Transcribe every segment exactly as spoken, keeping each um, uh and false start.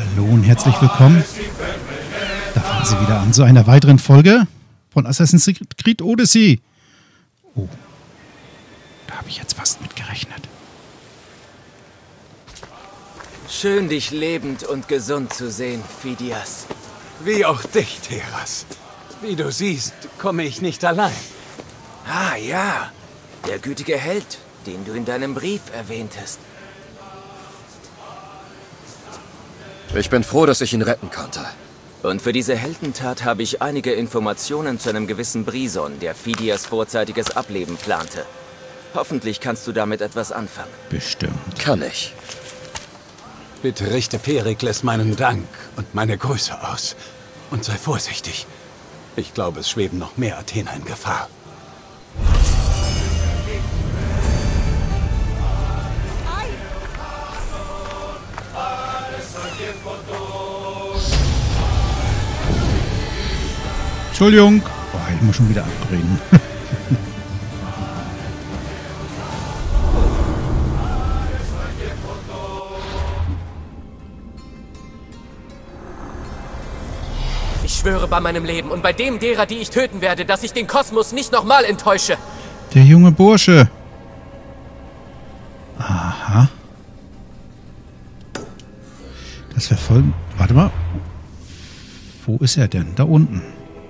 Hallo und herzlich willkommen. Da fangen Sie wieder an zu einer weiteren Folge von Assassin's Creed Odyssey. Oh, da habe ich jetzt fast mit gerechnet. Schön, dich lebend und gesund zu sehen, Phidias. Wie auch dich, Teras. Wie du siehst, komme ich nicht allein. Ah ja, der gütige Held, den du in deinem Brief erwähntest. Ich bin froh, dass ich ihn retten konnte. Und für diese Heldentat habe ich einige Informationen zu einem gewissen Brison, der Phidias vorzeitiges Ableben plante. Hoffentlich kannst du damit etwas anfangen. Bestimmt. Kann ich. Bitte richte Perikles meinen Dank und meine Grüße aus. Und sei vorsichtig. Ich glaube, es schweben noch mehr Athener in Gefahr. Entschuldigung. Boah, ich muss schon wieder abreden. Ich schwöre bei meinem Leben und bei dem derer, die ich töten werde, dass ich den Kosmos nicht nochmal enttäusche. Der junge Bursche. Aha. Das verfolgen... Warte mal. Wo ist er denn? Da unten.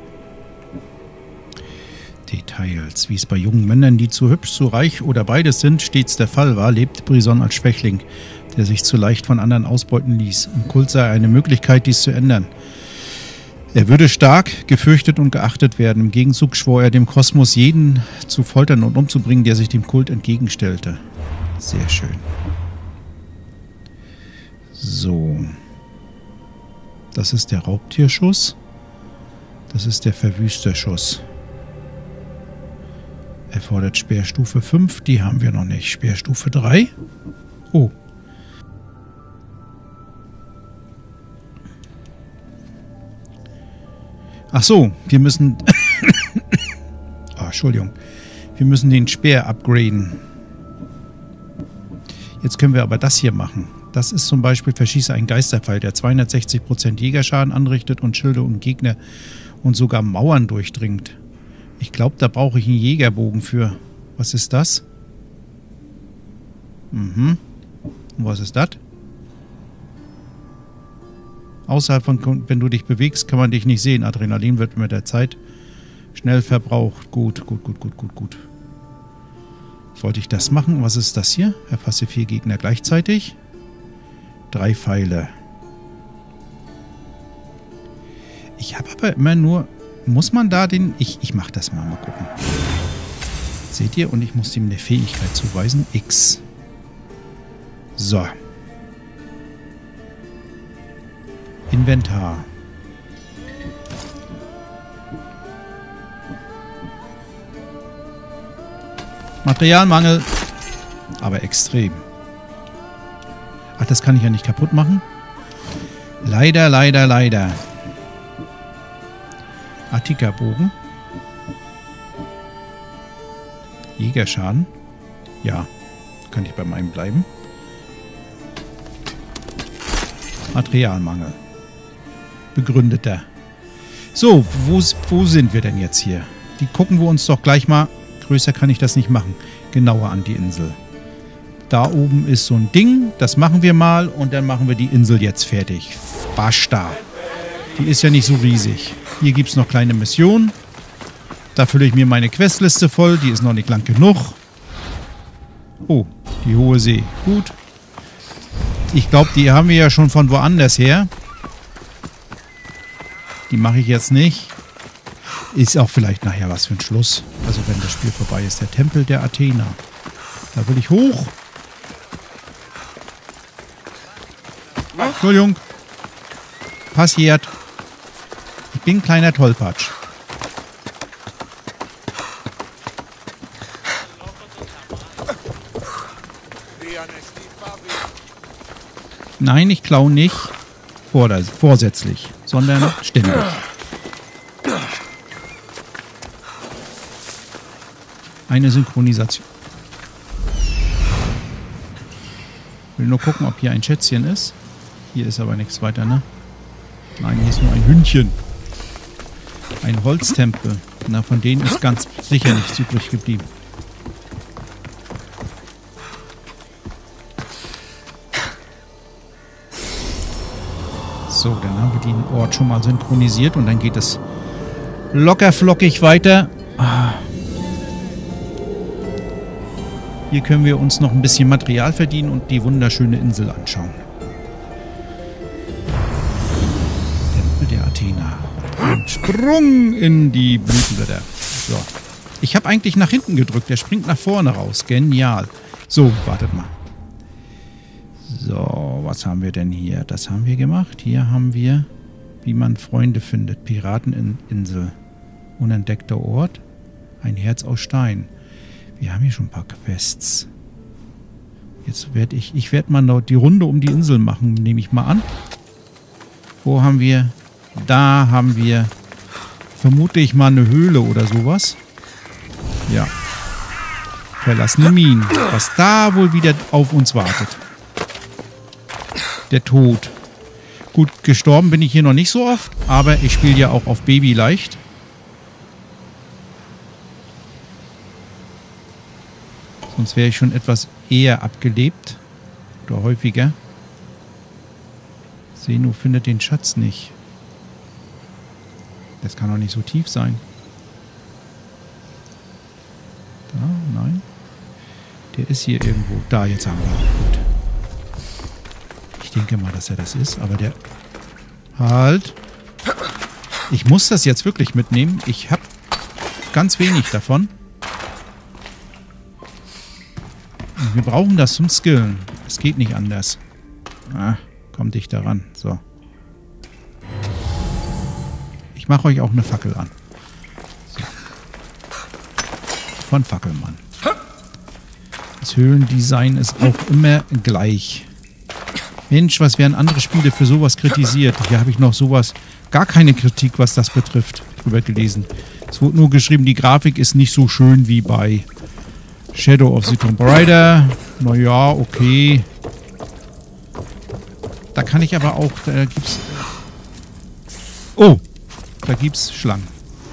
Details. Wie es bei jungen Männern, die zu hübsch, zu reich oder beides sind, stets der Fall war, lebt Brison als Schwächling, der sich zu leicht von anderen ausbeuten ließ. Im Kult sei eine Möglichkeit, dies zu ändern. Er würde stark, gefürchtet und geachtet werden. Im Gegenzug schwor er dem Kosmos, jeden zu foltern und umzubringen, der sich dem Kult entgegenstellte. Sehr schön. So. Das ist der Raubtierschuss. Das ist der Verwüsterschuss. Erfordert Speerstufe fünf. Die haben wir noch nicht. Speerstufe drei. Oh. Ach so, wir müssen... oh, Entschuldigung. Wir müssen den Speer upgraden. Jetzt können wir aber das hier machen. Das ist zum Beispiel, verschieße einen Geisterpfeil, der zweihundertsechzig Prozent Jägerschaden anrichtet und Schilde und Gegner und sogar Mauern durchdringt. Ich glaube, da brauche ich einen Jägerbogen für. Was ist das? Mhm. Und was ist das? Außerhalb von, wenn du dich bewegst, kann man dich nicht sehen. Adrenalin wird mit der Zeit schnell verbraucht. Gut, gut, gut, gut, gut, gut. Sollte ich das machen? Was ist das hier? Erfasse vier Gegner gleichzeitig. Drei Pfeile. Ich habe aber immer nur... Muss man da den... Ich, ich mache das mal. Mal gucken. Seht ihr? Und ich muss ihm eine Fähigkeit zuweisen. X. So. Inventar. Materialmangel. Aber extrem. Ach, das kann ich ja nicht kaputt machen. Leider, leider, leider. Attika-Bogen. Jägerschaden. Ja, kann ich bei meinem bleiben. Materialmangel. Begründeter. So, wo, wo sind wir denn jetzt hier? Die gucken wir uns doch gleich mal. Größer kann ich das nicht machen. Genauer an die Insel. Da oben ist so ein Ding. Das machen wir mal. Und dann machen wir die Insel jetzt fertig. Basta. Die ist ja nicht so riesig. Hier gibt es noch kleine Missionen. Da fülle ich mir meine Questliste voll. Die ist noch nicht lang genug. Oh, die Hohe See. Gut. Ich glaube, die haben wir ja schon von woanders her. Die mache ich jetzt nicht. Ist auch vielleicht nachher was für ein Schluss. Also wenn das Spiel vorbei ist. Der Tempel der Athener. Da will ich hoch. Entschuldigung. Passiert. Ich bin ein kleiner Tollpatsch. Nein, ich klaue nicht vorsätzlich, sondern ständig. Eine Synchronisation. Ich will nur gucken, ob hier ein Schätzchen ist. Hier ist aber nichts weiter, ne? Nein, hier ist nur ein Hündchen. Ein Holztempel. Na, von denen ist ganz sicher nichts übrig geblieben. So, dann haben wir den Ort schon mal synchronisiert und dann geht es locker flockig weiter. Ah. Hier können wir uns noch ein bisschen Material verdienen und die wunderschöne Insel anschauen. Tempel der Athena. Ein Sprung in die Blütenblätter. So. Ich habe eigentlich nach hinten gedrückt. Der springt nach vorne raus. Genial. So, wartet mal. So, was haben wir denn hier? Das haben wir gemacht. Hier haben wir, wie man Freunde findet. Pirateninsel. Unentdeckter Ort. Ein Herz aus Stein. Wir haben hier schon ein paar Quests. Jetzt werde ich, ich werde mal noch die Runde um die Insel machen, nehme ich mal an. Wo haben wir? Da haben wir, vermute ich mal, eine Höhle oder sowas. Ja. Verlassene Minen. Was da wohl wieder auf uns wartet. Der Tod. Gut, gestorben bin ich hier noch nicht so oft, aber ich spiele ja auch auf Baby leicht. Sonst wäre ich schon etwas eher abgelebt. Oder häufiger. Senu findet den Schatz nicht. Das kann doch nicht so tief sein. Da, nein. Der ist hier irgendwo. Da, jetzt haben wir ihn. Gut. Ich denke mal, dass er das ist, aber der... Halt. Ich muss das jetzt wirklich mitnehmen. Ich habe ganz wenig davon. Und wir brauchen das zum Skillen. Es geht nicht anders. Ah, komm dichter ran. So. Ich mache euch auch eine Fackel an. So. Von Fackelmann. Das Höhlendesign ist auch immer gleich. Mensch, was werden andere Spiele für sowas kritisiert? Hier habe ich noch sowas, gar keine Kritik, was das betrifft, drüber gelesen. Es wurde nur geschrieben, die Grafik ist nicht so schön wie bei Shadow of the Tomb Raider. Naja, okay. Da kann ich aber auch, da gibt's... Oh, da gibt's Schlangen.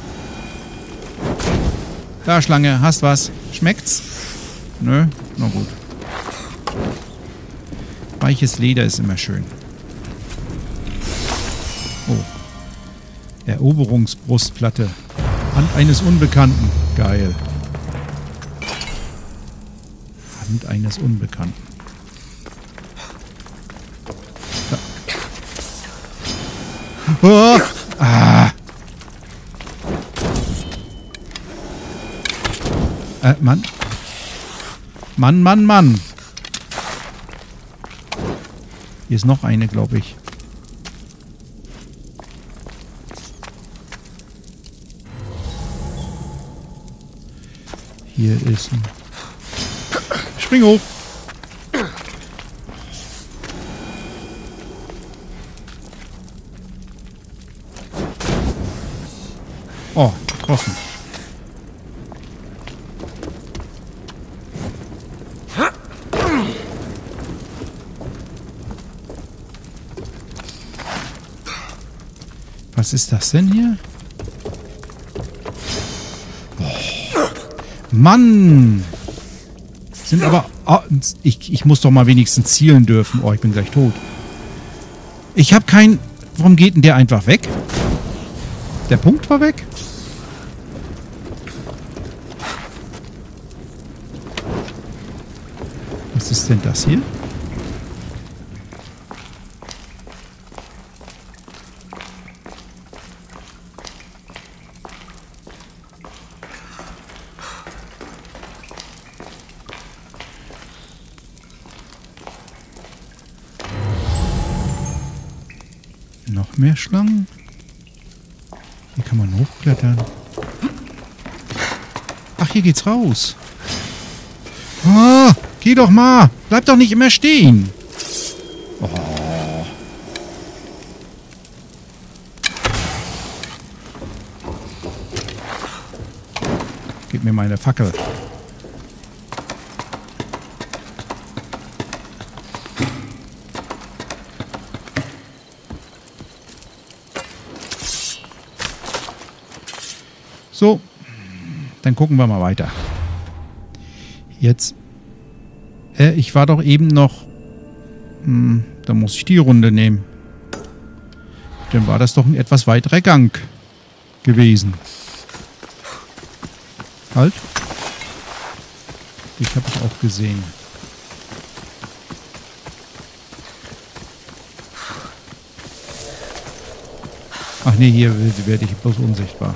Da, Schlange, hast was? Schmeckt's? Nö, na gut. Weiches Leder ist immer schön. Oh. Eroberungsbrustplatte. Hand eines Unbekannten. Geil. Hand eines Unbekannten. Da. Oh. Ah. Äh, Mann. Mann, Mann, Mann. Hier ist noch eine, glaube ich. Hier ist ein... Spring hoch! Oh, getroffen. Was ist das denn hier? Oh. Mann! Sind aber... Oh, ich, ich muss doch mal wenigstens zielen dürfen. Oh, ich bin gleich tot. Ich habe kein... Warum geht denn der einfach weg? Der Punkt war weg? Was ist denn das hier? Noch mehr Schlangen? Hier kann man hochklettern. Ach, hier geht's raus. Oh, geh doch mal. Bleib doch nicht immer stehen. Oh. Gib mir meine Fackel. So, dann gucken wir mal weiter. Jetzt, äh, ich war doch eben noch, hm, da muss ich die Runde nehmen. Dann war das doch ein etwas weiterer Gang gewesen. Halt. Ich habe es auch gesehen. Ach nee, hier werde ich bloß unsichtbar.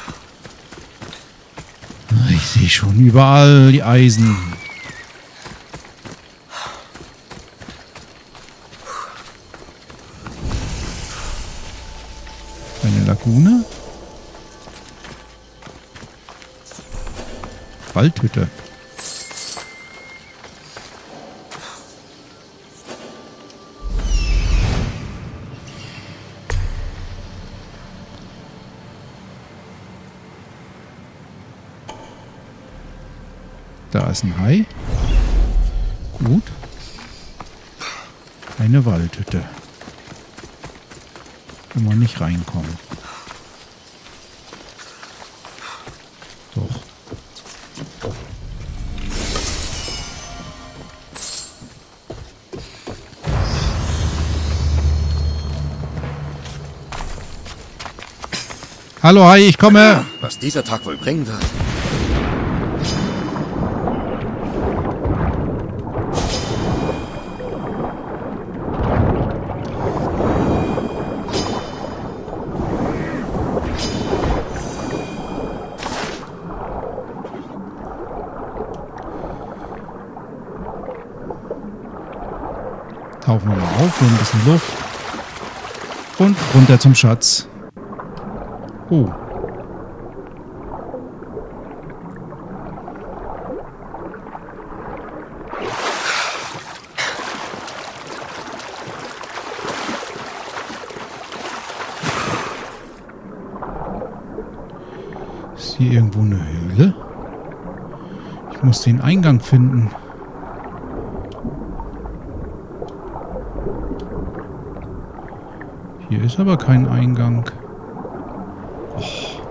Ich sehe schon überall die Eisen. Eine Lagune? Waldhütte. Da ist ein Hai. Gut. Eine Waldhütte. Wo man nicht reinkommt. Doch. Hallo Hai, ich komme. Was dieser Tag wohl bringen wird. Tauchen wir mal auf, holen ein bisschen Luft. Und runter zum Schatz. Oh. Ist hier irgendwo eine Höhle? Ich muss den Eingang finden. Hier ist aber kein Eingang. Oh.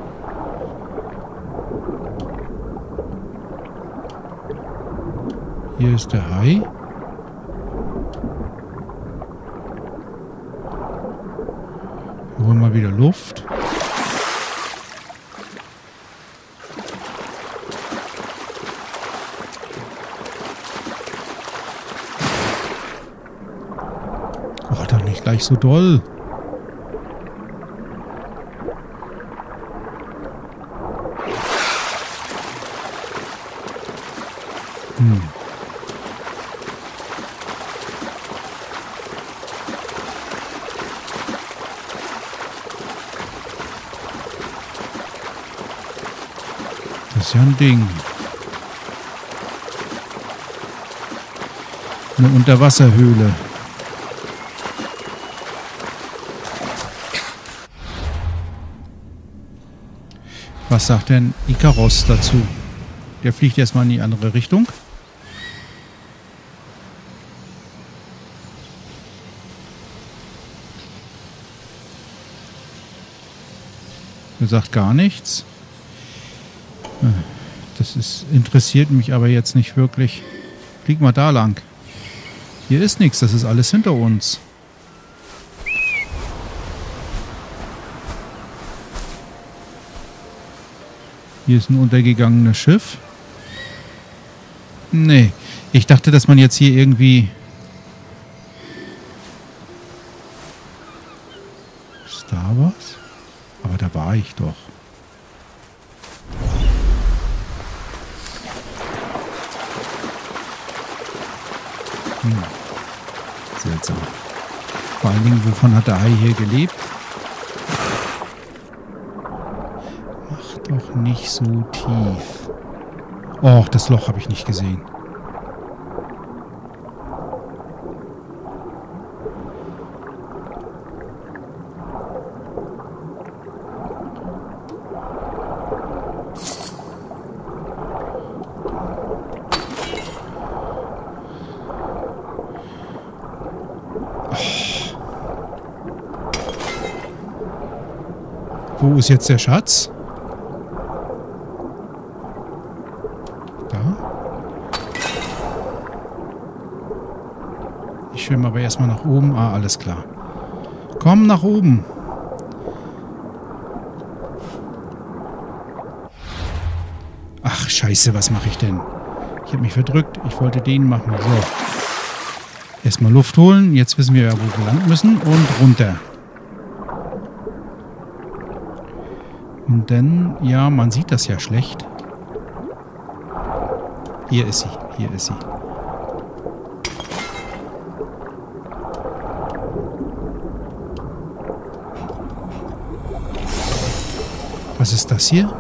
Hier ist der Hai. Wir holen mal wieder Luft. Oh, doch nicht gleich so doll. Hm. Das ist ja ein Ding. Eine Unterwasserhöhle. Was sagt denn Ikaros dazu? Der fliegt erstmal in die andere Richtung. Er sagt gar nichts. Das ist, interessiert mich aber jetzt nicht wirklich. Flieg mal da lang. Hier ist nichts, das ist alles hinter uns. Hier ist ein untergegangenes Schiff. Nee, ich dachte, dass man jetzt hier irgendwie... Ist da was? Aber da war ich doch. Hm. Seltsam. Vor allen Dingen, wovon hat der Hai hier gelebt? Mach doch nicht so tief. Och, das Loch habe ich nicht gesehen. Wo ist jetzt der Schatz? schwimmen aber erstmal nach oben. Ah, alles klar. Komm nach oben. Ach, scheiße, was mache ich denn? Ich habe mich verdrückt. Ich wollte den machen. So. Erstmal Luft holen. Jetzt wissen wir ja, wo wir lang müssen. Und runter. Und dann, ja, man sieht das ja schlecht. Hier ist sie. Hier ist sie. Was ist das hier?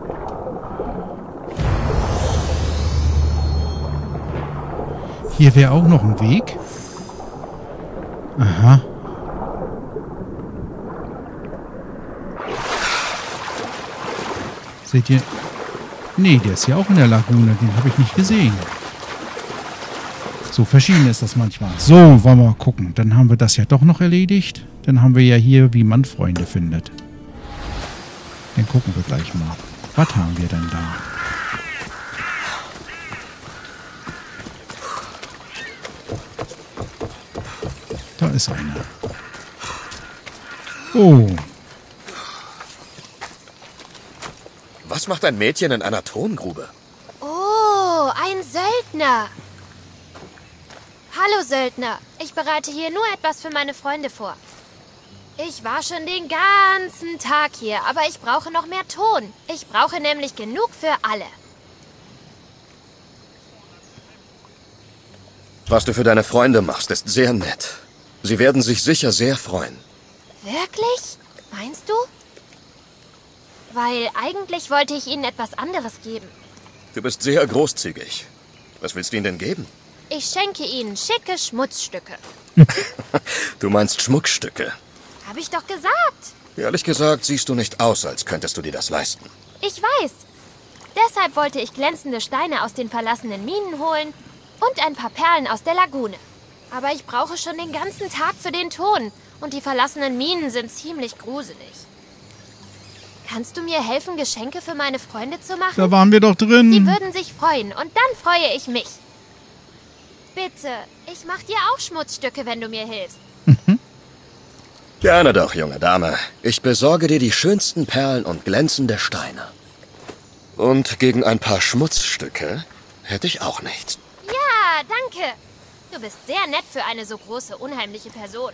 Hier wäre auch noch ein Weg. Aha. Seht ihr? Nee, der ist ja auch in der Lagune. Den habe ich nicht gesehen. So verschieden ist das manchmal. So, wollen wir mal gucken. Dann haben wir das ja doch noch erledigt. Dann haben wir ja hier, wie man Freunde findet. Dann gucken wir gleich mal. Was haben wir denn da? Da ist einer. Oh. Was macht ein Mädchen in einer Tongrube? Oh, ein Söldner. Hallo Söldner, ich bereite hier nur etwas für meine Freunde vor. Ich war schon den ganzen Tag hier, aber ich brauche noch mehr Ton. Ich brauche nämlich genug für alle. Was du für deine Freunde machst, ist sehr nett. Sie werden sich sicher sehr freuen. Wirklich? Meinst du? Weil eigentlich wollte ich ihnen etwas anderes geben. Du bist sehr großzügig. Was willst du ihnen denn geben? Ich schenke ihnen schicke Schmutzstücke. Du meinst Schmuckstücke. Hab ich doch gesagt. Ehrlich gesagt, siehst du nicht aus, als könntest du dir das leisten. Ich weiß. Deshalb wollte ich glänzende Steine aus den verlassenen Minen holen und ein paar Perlen aus der Lagune. Aber ich brauche schon den ganzen Tag für den Ton und die verlassenen Minen sind ziemlich gruselig. Kannst du mir helfen, Geschenke für meine Freunde zu machen? Da waren wir doch drin. Sie würden sich freuen und dann freue ich mich. Bitte, ich mach dir auch Schmutzstücke, wenn du mir hilfst. Gerne doch, junge Dame. Ich besorge dir die schönsten Perlen und glänzende Steine. Und gegen ein paar Schmutzstücke hätte ich auch nichts. Ja, danke. Du bist sehr nett für eine so große, unheimliche Person.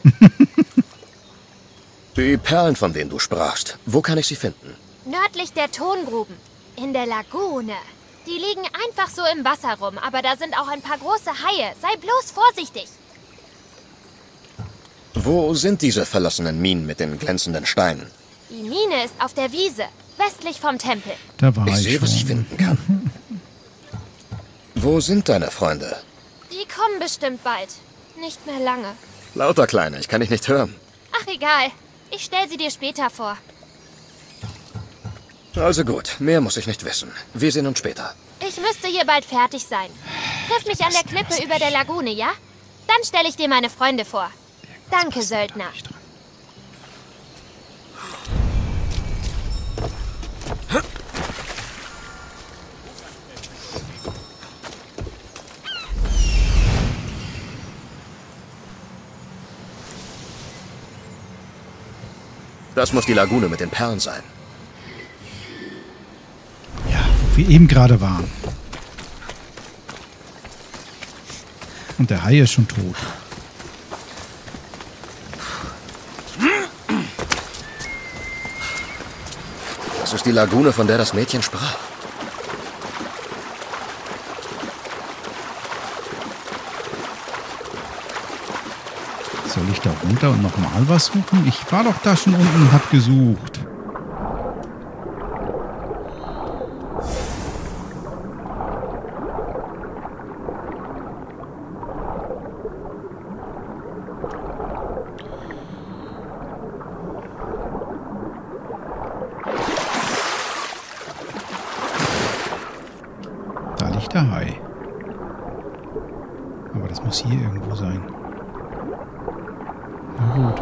Die Perlen, von denen du sprachst, wo kann ich sie finden? Nördlich der Tongruben. In der Lagune. Die liegen einfach so im Wasser rum, aber da sind auch ein paar große Haie. Sei bloß vorsichtig. Wo sind diese verlassenen Minen mit den glänzenden Steinen? Die Mine ist auf der Wiese, westlich vom Tempel. Da war Ich ich sehe, was ich schon. finden kann. Wo sind deine Freunde? Die kommen bestimmt bald. Nicht mehr lange. Lauter Kleine, ich kann dich nicht hören. Ach, egal. Ich stell sie dir später vor. Also gut, mehr muss ich nicht wissen. Wir sehen uns später. Ich müsste hier bald fertig sein. Triff mich an der Klippe über der Lagune, ja? Dann stelle ich dir meine Freunde vor. Danke, Söldner. Das muss die Lagune mit den Perlen sein. Ja, wo wir eben gerade waren. Und der Hai ist schon tot. Das ist die Lagune, von der das Mädchen sprach. Soll ich da runter und nochmal was suchen? Ich war doch da schon unten und hab gesucht. Da liegt der Hai. Aber das muss hier irgendwo sein. Na gut.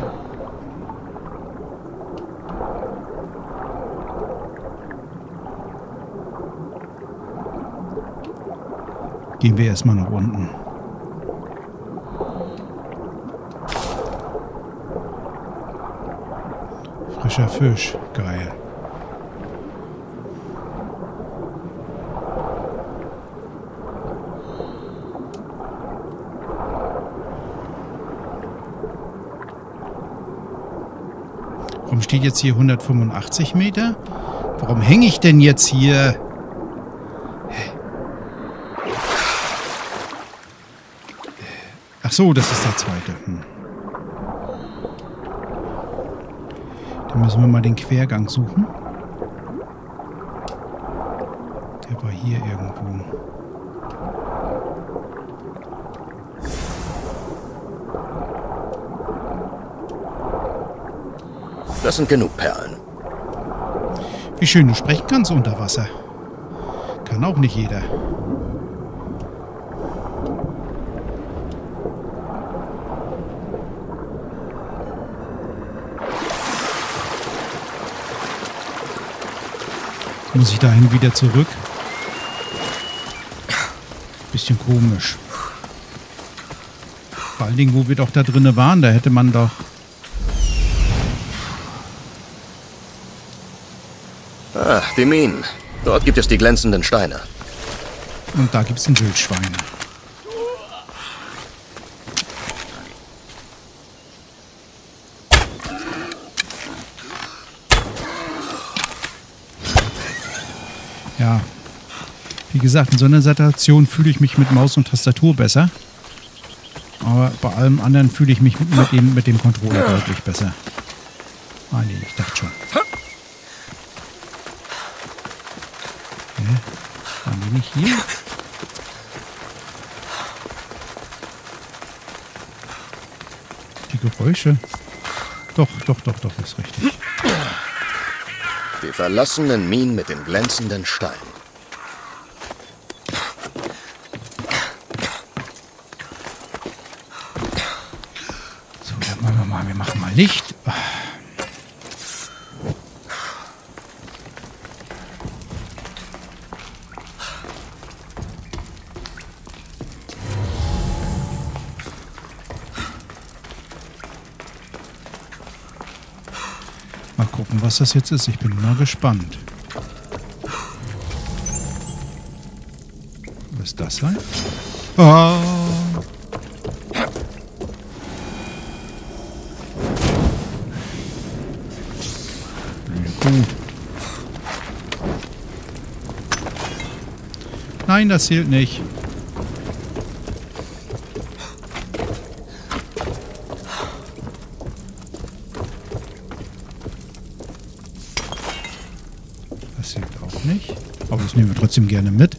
Gehen wir erstmal nach unten. Frischer Fisch. Geil. Warum steht jetzt hier hundertfünfundachtzig Meter? Warum hänge ich denn jetzt hier? Hä? Ach so, das ist der zweite. Hm. Dann müssen wir mal den Quergang suchen. Der war hier irgendwo. Das sind genug Perlen. Wie schön du sprechen kannst unter Wasser. Kann auch nicht jeder. Muss ich dahin wieder zurück? Bisschen komisch. Vor allen Dingen, wo wir doch da drinnen waren, da hätte man doch... Ah, die Minen. Dort gibt es die glänzenden Steine. Und da gibt es ein Wildschwein. Ja. Wie gesagt, in so einer Situation fühle ich mich mit Maus und Tastatur besser. Aber bei allem anderen fühle ich mich mit, mit, dem, mit dem Controller deutlich besser. Ah nee, ich dachte schon. Waren die nicht hier? Die Geräusche. Doch, doch, doch, doch, ist richtig. Die verlassenen Minen mit den glänzenden Steinen. So, dann machen wir mal, wir machen mal Licht. Mal gucken, was das jetzt ist. Ich bin mal gespannt. Was ist das sein? Oh. Blöde Kuh. Nein, das zählt nicht. Nicht. Aber das nehmen wir trotzdem gerne mit.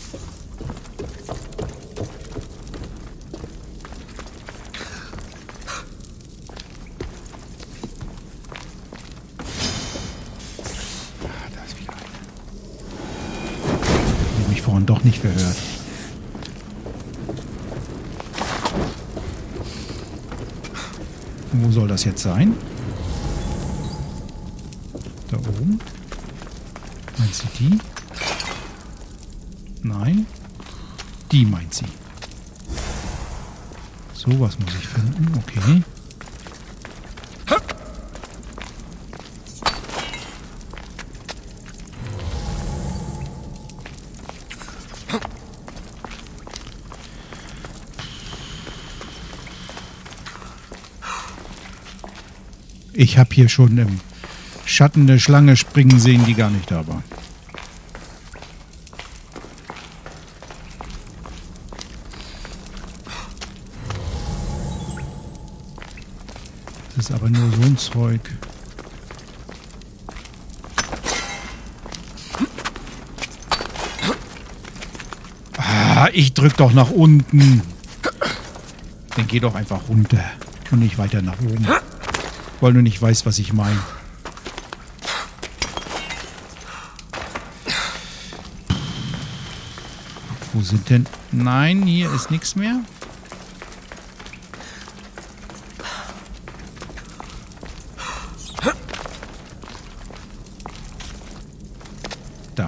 Ah, da ist wieder eine. Ich habe mich vorhin doch nicht verhört. Und wo soll das jetzt sein? Da oben. Meint sie die? Nein. Die meint sie. So, was muss ich finden? Okay. Ich habe hier schon im Schatten eine Schlange springen sehen, die gar nicht da war. Das ist aber nur so ein Zeug. Ah, ich drück doch nach unten. Dann geh doch einfach runter und nicht weiter nach oben. Weil du nicht weißt, was ich meine. Wo sind denn... Nein, hier ist nichts mehr. Da.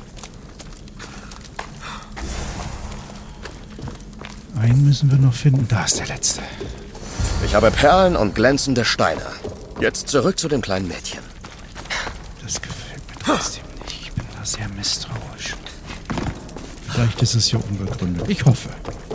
Einen müssen wir noch finden. Da ist der letzte. Ich habe Perlen und glänzende Steine. Jetzt zurück zu dem kleinen Mädchen. trotzdem nicht. Ich bin da sehr misstrauisch. Vielleicht ist es ja unbegründet. Ich hoffe.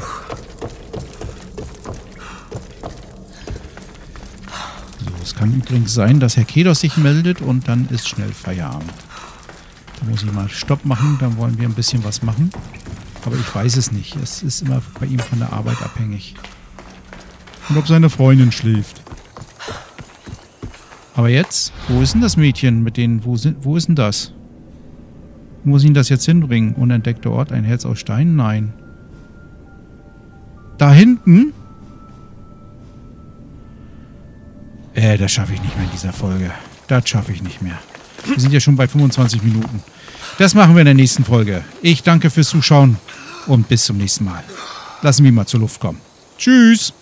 So, es kann übrigens sein, dass Herr Kedos sich meldet und dann ist schnell Feierabend. Da muss ich mal Stopp machen, dann wollen wir ein bisschen was machen. Aber ich weiß es nicht. Es ist immer bei ihm von der Arbeit abhängig. Und ob seine Freundin schläft. Aber jetzt, wo ist denn das Mädchen mit denen, wo, sind, wo ist denn das? Muss ich ihn das jetzt hinbringen? Unentdeckter Ort, ein Herz aus Stein? Nein. Da hinten? Äh, das schaffe ich nicht mehr in dieser Folge. Das schaffe ich nicht mehr. Wir sind ja schon bei fünfundzwanzig Minuten. Das machen wir in der nächsten Folge. Ich danke fürs Zuschauen und bis zum nächsten Mal. Lassen wir mal zur Luft kommen. Tschüss!